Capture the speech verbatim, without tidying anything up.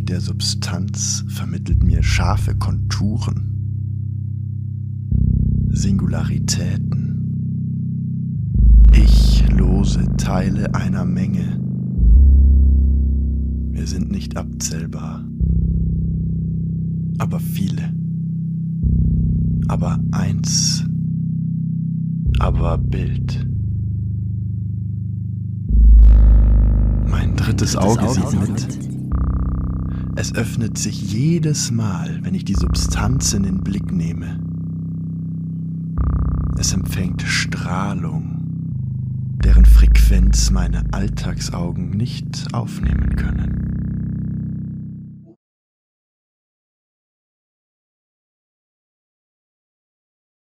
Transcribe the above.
der Substanz vermittelt mir scharfe Konturen, Singularitäten, ich-lose Teile einer Menge. Wir sind nicht abzählbar, aber viele, aber eins, aber Bild. Mein drittes Auge sieht mit. Es öffnet sich jedes Mal, wenn ich die Substanz in den Blick nehme. Es empfängt Strahlung, deren Frequenz meine Alltagsaugen nicht aufnehmen können.